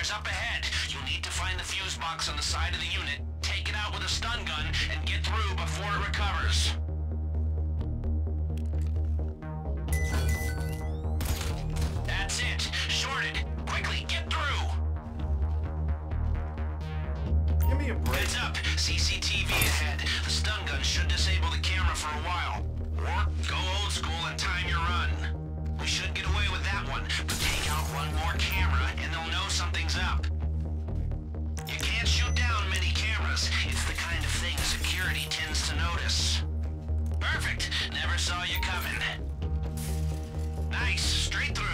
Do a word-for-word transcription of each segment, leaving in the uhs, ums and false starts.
There's up ahead. You'll need to find the fuse box on the side of the unit, take it out with a stun gun, and get through before it recovers. That's it. Shorted. Quickly, get through. Give me a break. Heads up. C C T V ahead. The stun gun should disable the camera for a while. Or go old school and time your run. We should get away with that one, but take out one more camera and they'll know something's up. You can't shoot down many cameras. It's the kind of thing security tends to notice. Perfect. Never saw you coming. Nice. Straight through.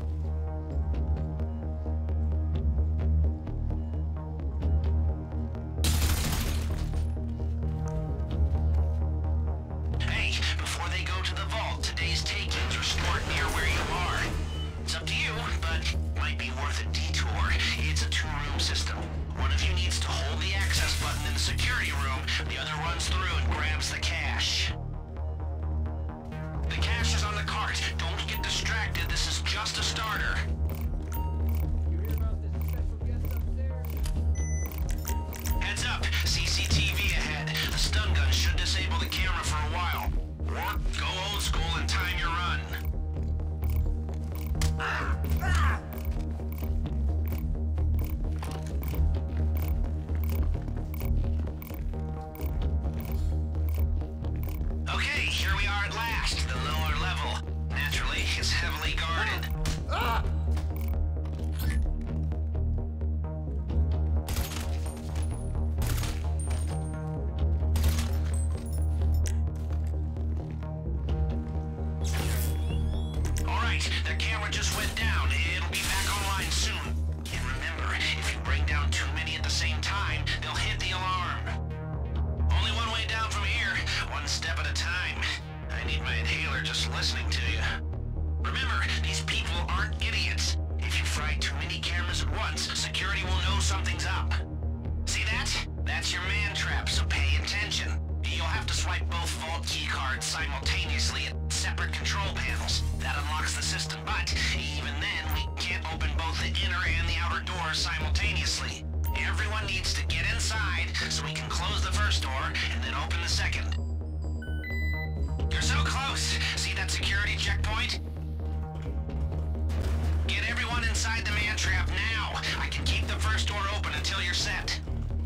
Simultaneously at separate control panels. That unlocks the system, but even then, we can't open both the inner and the outer doors simultaneously. Everyone needs to get inside so we can close the first door and then open the second. You're so close. See that security checkpoint? Get everyone inside the man trap now. I can keep the first door open until you're set.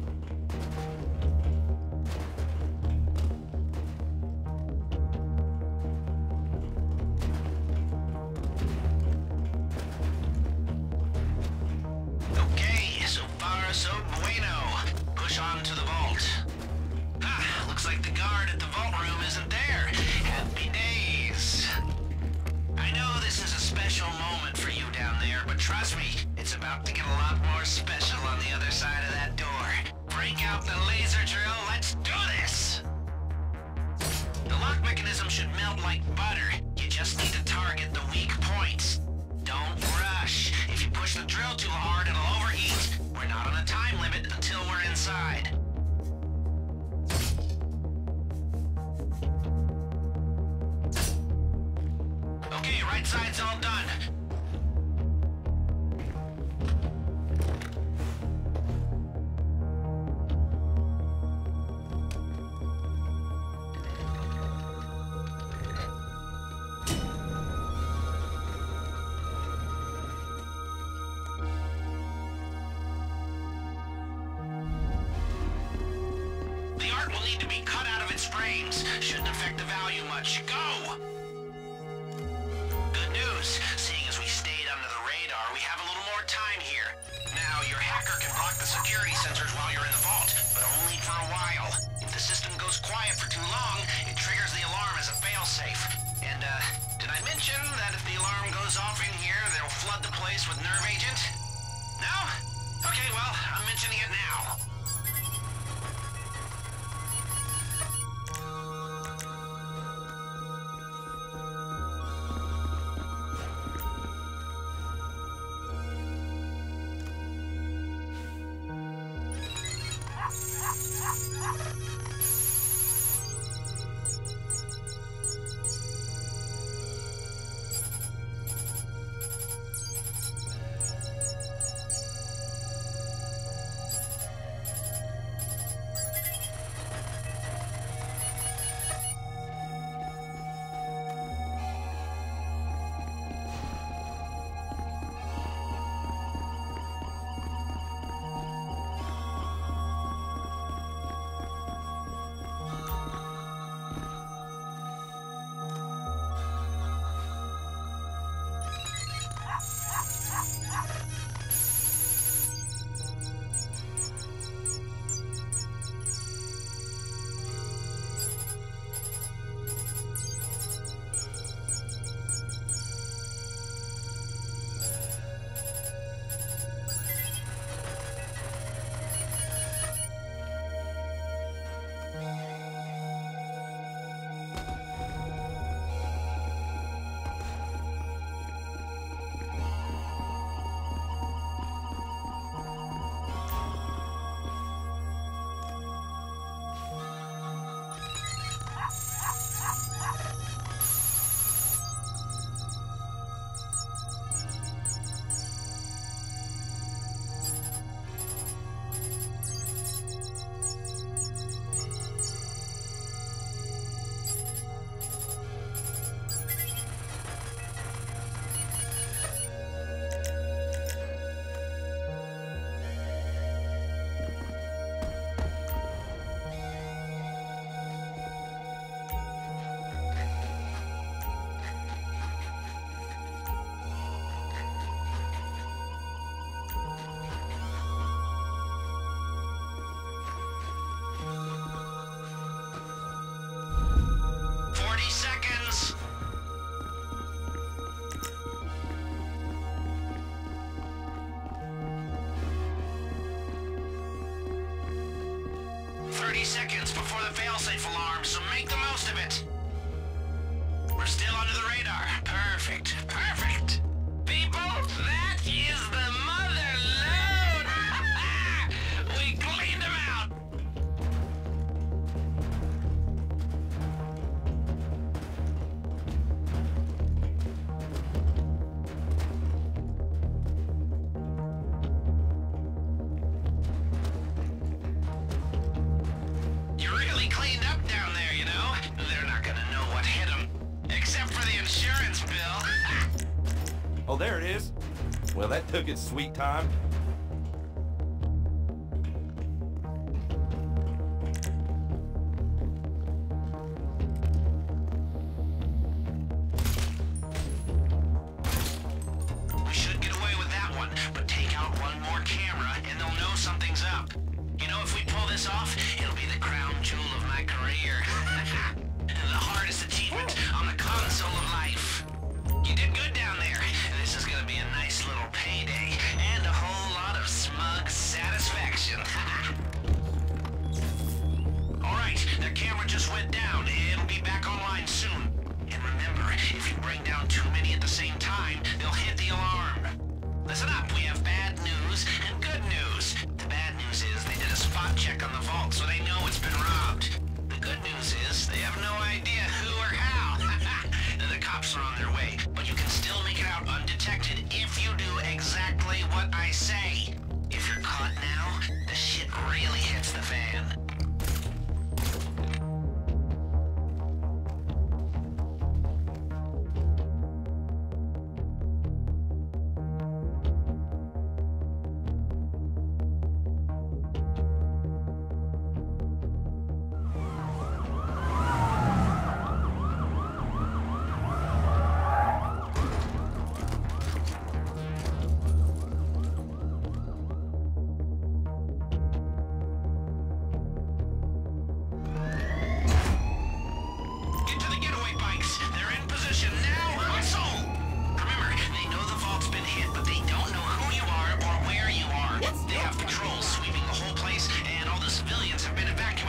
So bueno. Push on to the vault. Ah, looks like the guard at the vault room isn't there. Happy days. I know this is a special moment for you down there, but trust me, it's about to get a lot more special on the other side of that door. Break out the laser drill, let's do this! The lock mechanism should melt like butter. You just need to target the weak points. Don't rush. If you push the drill too hard, it'll overheat. We're not on a time limit until we're inside. Okay, right side's all done. Will need to be cut out of its frames. Shouldn't affect the value much. Go! Good news. Seeing as we stayed under the radar, we have a little more time here. Now, your hacker can block the security sensors while you're in the vault, but only for a while. If the system goes quiet for too long, it triggers the alarm as a failsafe. And, uh, did I mention that if the alarm goes off in here, they'll flood the place with nerve agent? No? Okay, well, I'm mentioning it now. seconds before the failsafe alarm, so make the most of it. We're still under the radar. Perfect. Perfect. People, that is the mother load. We cleaned them out. You really cleaned up down there, you know? They're not gonna know what hit them. Except for the insurance bill. Oh, there it is. Well, that took its sweet time. We should get away with that one, but take out one more camera and they'll know something's up. You know, if we pull this off, it'll be the crown jewel of my career. The hardest achievement on the console of life. You did good down there. This is gonna be a nice little payday and a whole lot of smug satisfaction. Alright, that camera just went down. It'll be back online soon. And remember, if you bring down too many at the same time, they'll hit the alarm. Listen up, we have bad news and good news. The bad news is they did a spot check on the vault, so they know it's been robbed. The good news is they have no idea who or how. The cops are on their way, but you can still make it out undetected if you do exactly what I say. If you're caught now, the shit really hits the fan. Have patrols sweeping the whole place, and all the civilians have been evacuated.